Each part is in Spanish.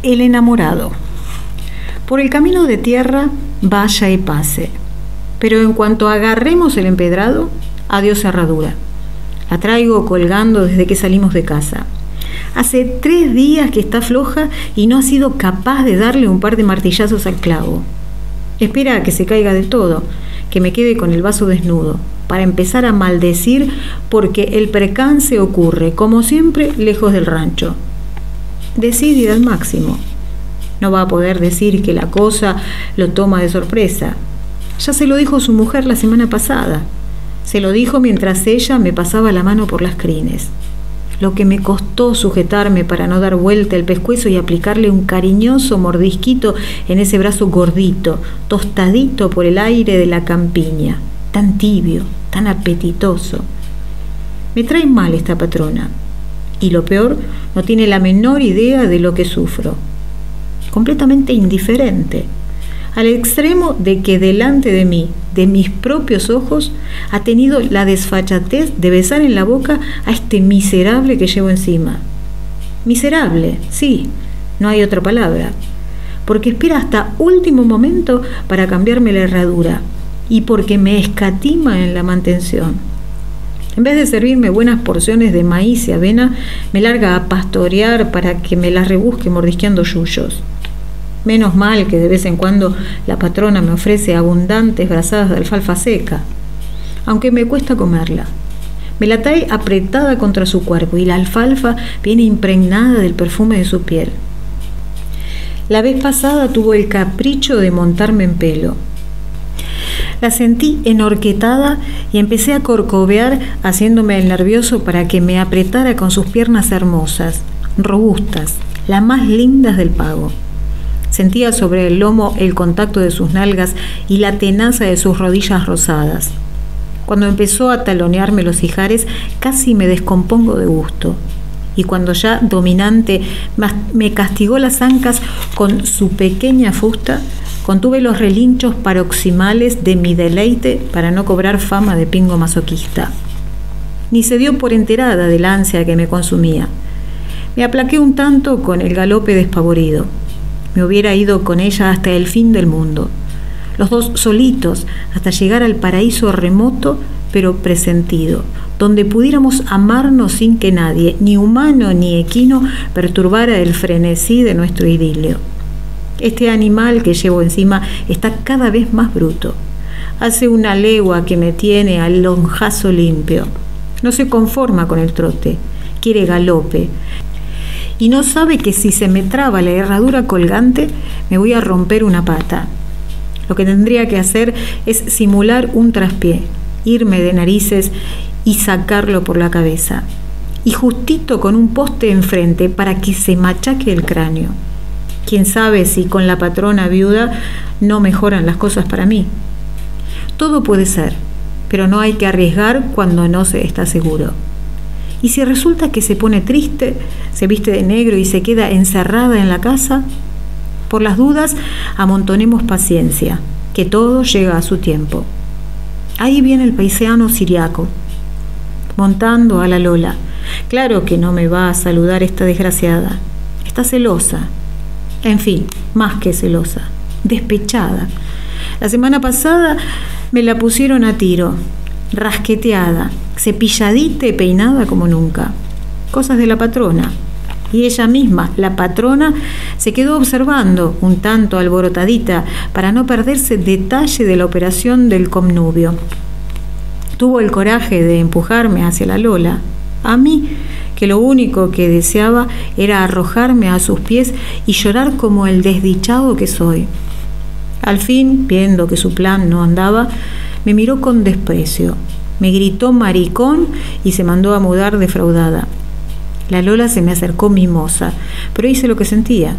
El enamorado. Por el camino de tierra vaya y pase, pero en cuanto agarremos el empedrado, adiós herradura. La traigo colgando desde que salimos de casa. Hace 3 días que está floja y no ha sido capaz de darle un par de martillazos al clavo. Espera a que se caiga del todo, que me quede con el vaso desnudo, para empezar a maldecir porque el percance ocurre, como siempre, lejos del rancho. Decidida al máximo. No va a poder decir que la cosa lo toma de sorpresa. Ya se lo dijo su mujer la semana pasada. Se lo dijo mientras ella me pasaba la mano por las crines. Lo que me costó sujetarme para no dar vuelta el pescuezo y aplicarle un cariñoso mordisquito en ese brazo gordito, tostadito por el aire de la campiña, tan tibio, tan apetitoso. Me trae mal esta patrona. Y lo peor, no tiene la menor idea de lo que sufro. Completamente indiferente, al extremo de que delante de mí, de mis propios ojos, ha tenido la desfachatez de besar en la boca a este miserable que llevo encima. Miserable, sí, no hay otra palabra, porque espera hasta último momento para cambiarme la herradura y porque me escatima en la mantención. En vez de servirme buenas porciones de maíz y avena, me larga a pastorear para que me las rebusque mordisqueando yuyos. Menos mal que de vez en cuando la patrona me ofrece abundantes brazadas de alfalfa seca, aunque me cuesta comerla. Me la trae apretada contra su cuerpo y la alfalfa viene impregnada del perfume de su piel. La vez pasada tuvo el capricho de montarme en pelo. La sentí enhorquetada y empecé a corcovear haciéndome el nervioso para que me apretara con sus piernas hermosas, robustas, las más lindas del pago. Sentía sobre el lomo el contacto de sus nalgas y la tenaza de sus rodillas rosadas. Cuando empezó a talonearme los ijares, casi me descompongo de gusto. Y cuando ya dominante me castigó las ancas con su pequeña fusta, contuve los relinchos paroximales de mi deleite para no cobrar fama de pingo masoquista. Ni se dio por enterada del ansia que me consumía. Me aplaqué un tanto con el galope despavorido. Me hubiera ido con ella hasta el fin del mundo, los dos solitos hasta llegar al paraíso remoto pero presentido, donde pudiéramos amarnos sin que nadie, ni humano ni equino, perturbara el frenesí de nuestro idilio. Este animal que llevo encima está cada vez más bruto. Hace 1 legua que me tiene al lonjazo limpio. No se conforma con el trote, quiere galope. Y no sabe que si se me traba la herradura colgante, me voy a romper una pata. Lo que tendría que hacer es simular un traspié, irme de narices y sacarlo por la cabeza. Y justito con un poste enfrente para que se machaque el cráneo. Quién sabe si con la patrona viuda no mejoran las cosas para mí. Todo puede ser, pero no hay que arriesgar cuando no se está seguro. Y si resulta que se pone triste, se viste de negro y se queda encerrada en la casa, por las dudas amontonemos paciencia, que todo llega a su tiempo. Ahí viene el paisano siriaco, montando a la Lola. Claro que no me va a saludar esta desgraciada. Está celosa. En fin, más que celosa, despechada. La semana pasada me la pusieron a tiro, rasqueteada, cepilladita y peinada como nunca. Cosas de la patrona. Y ella misma, la patrona, se quedó observando, un tanto alborotadita, para no perderse detalle de la operación del connubio. Tuvo el coraje de empujarme hacia la Lola, a mí, que lo único que deseaba era arrojarme a sus pies y llorar como el desdichado que soy. Al fin, viendo que su plan no andaba, me miró con desprecio, me gritó maricón y se mandó a mudar defraudada. La Lola se me acercó mimosa, pero hice lo que sentía.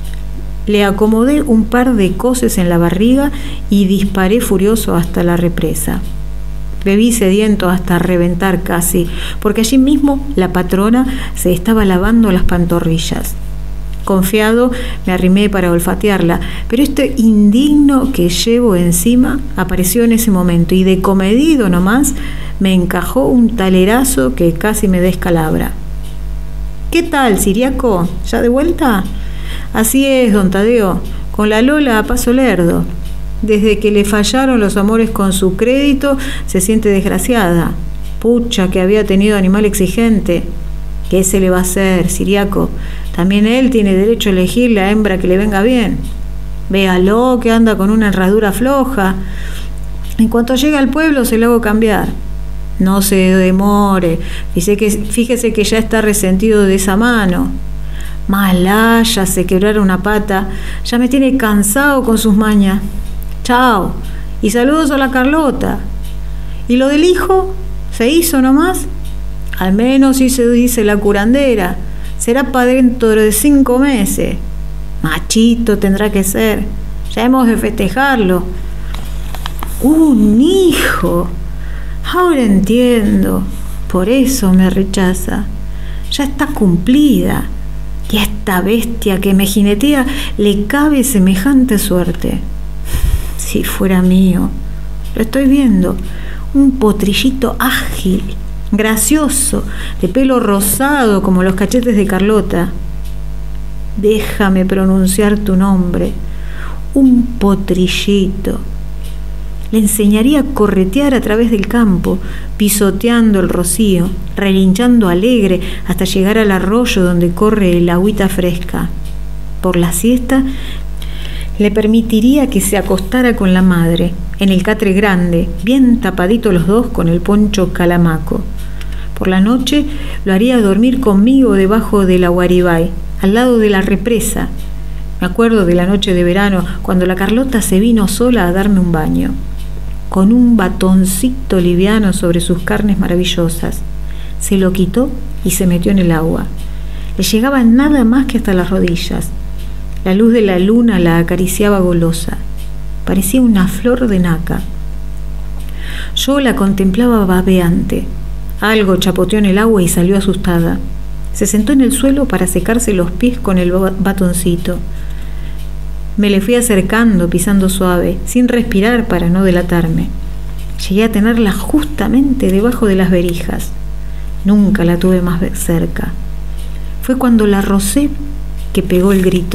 Le acomodé un par de coces en la barriga y disparé furioso hasta la represa. Bebí sediento hasta reventar casi, porque allí mismo la patrona se estaba lavando las pantorrillas. Confiado, me arrimé para olfatearla, pero este indigno que llevo encima apareció en ese momento y de comedido nomás me encajó un talerazo que casi me descalabra. ¿Qué tal, siriaco? ¿Ya de vuelta? Así es, don Tadeo, con la Lola a paso lerdo. Desde que le fallaron los amores con su crédito, se siente desgraciada. Pucha, que había tenido animal exigente. ¿Qué se le va a hacer, Siriaco? También él tiene derecho a elegir la hembra que le venga bien. Véalo, que anda con una herradura floja. En cuanto llegue al pueblo, se lo hago cambiar. No se demore. Fíjese que ya está resentido de esa mano. Malaya, se quebrara una pata. Ya me tiene cansado con sus mañas. Chao. Y saludos a la Carlota. ¿Y lo del hijo? ¿Se hizo nomás? Al menos sí se dice la curandera. Será para dentro de 5 meses. Machito tendrá que ser. Ya hemos de festejarlo. Un hijo. Ahora entiendo. Por eso me rechaza. Ya está cumplida. Y a esta bestia que me jinetea le cabe semejante suerte. Si fuera mío. Lo estoy viendo. Un potrillito ágil, gracioso, de pelo rosado como los cachetes de Carlota. Déjame pronunciar tu nombre. Un potrillito. Le enseñaría a corretear a través del campo, pisoteando el rocío, relinchando alegre hasta llegar al arroyo donde corre el agüita fresca. Por la siesta, le permitiría que se acostara con la madre, en el catre grande, bien tapaditos los dos con el poncho calamaco. Por la noche lo haría dormir conmigo debajo del aguaribay, al lado de la represa. Me acuerdo de la noche de verano, cuando la Carlota se vino sola a darme un baño, con un batoncito liviano sobre sus carnes maravillosas. Se lo quitó y se metió en el agua. Le llegaba nada más que hasta las rodillas. La luz de la luna la acariciaba golosa. Parecía una flor de naca. Yo la contemplaba babeante. Algo chapoteó en el agua y salió asustada. Se sentó en el suelo para secarse los pies con el batoncito. Me le fui acercando, pisando suave, sin respirar para no delatarme. Llegué a tenerla justamente debajo de las berijas. Nunca la tuve más cerca. Fue cuando la rocé que pegó el grito.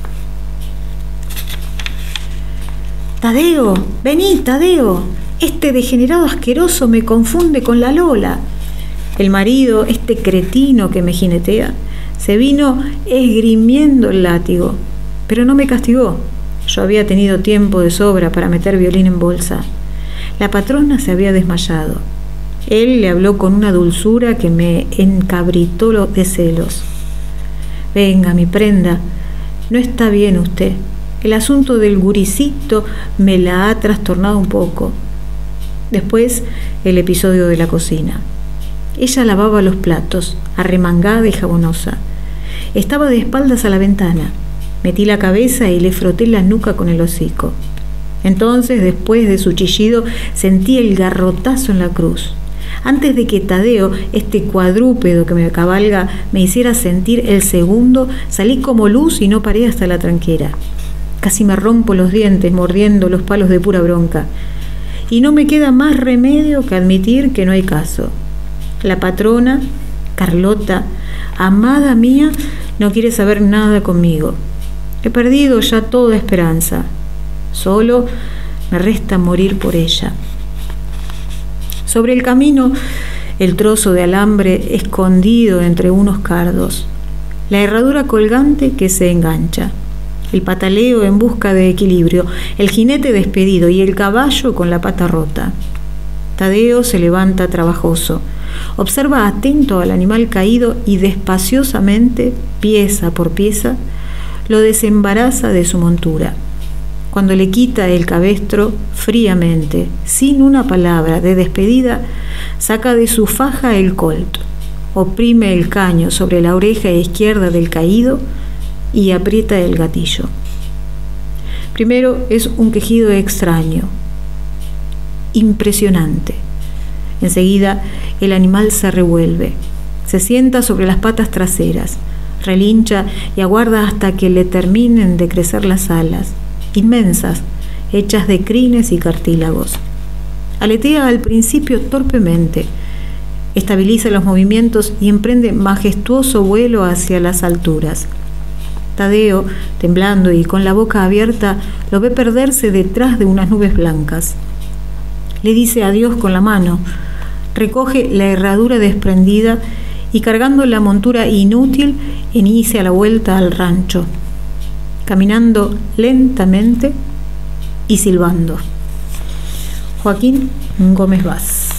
¡Tadeo! ¡Vení, Tadeo! Este degenerado asqueroso me confunde con la Lola. El marido, este cretino que me jinetea, se vino esgrimiendo el látigo, pero no me castigó. Yo había tenido tiempo de sobra para meter violín en bolsa. La patrona se había desmayado. Él le habló con una dulzura que me encabritó de celos. Venga, mi prenda, no está bien usted. El asunto del guricito me la ha trastornado un poco. Después, el episodio de la cocina. Ella lavaba los platos, arremangada y jabonosa. Estaba de espaldas a la ventana. Metí la cabeza y le froté la nuca con el hocico. Entonces, después de su chillido, sentí el garrotazo en la cruz. Antes de que Tadeo, este cuadrúpedo que me cabalga, me hiciera sentir el segundo, salí como luz y no paré hasta la tranquera. Casi me rompo los dientes mordiendo los palos de pura bronca. Y no me queda más remedio que admitir que no hay caso. La patrona, Carlota, amada mía, no quiere saber nada conmigo. He perdido ya toda esperanza. Solo me resta morir por ella. Sobre el camino, el trozo de alambre escondido entre unos cardos, la herradura colgante que se engancha, el pataleo en busca de equilibrio, el jinete despedido y el caballo con la pata rota. Tadeo se levanta trabajoso, observa atento al animal caído y despaciosamente, pieza por pieza, lo desembaraza de su montura. Cuando le quita el cabestro, fríamente, sin una palabra de despedida, saca de su faja el colt, oprime el caño sobre la oreja izquierda del caído y aprieta el gatillo. Primero es un quejido extraño, impresionante. Enseguida el animal se revuelve, se sienta sobre las patas traseras, relincha y aguarda hasta que le terminen de crecer las alas, inmensas, hechas de crines y cartílagos. Aletea al principio torpemente, estabiliza los movimientos y emprende majestuoso vuelo hacia las alturas. Tadeo, temblando y con la boca abierta, lo ve perderse detrás de unas nubes blancas. Le dice adiós con la mano, recoge la herradura desprendida y cargando la montura inútil, inicia la vuelta al rancho, caminando lentamente y silbando. Joaquín Gómez Vaz.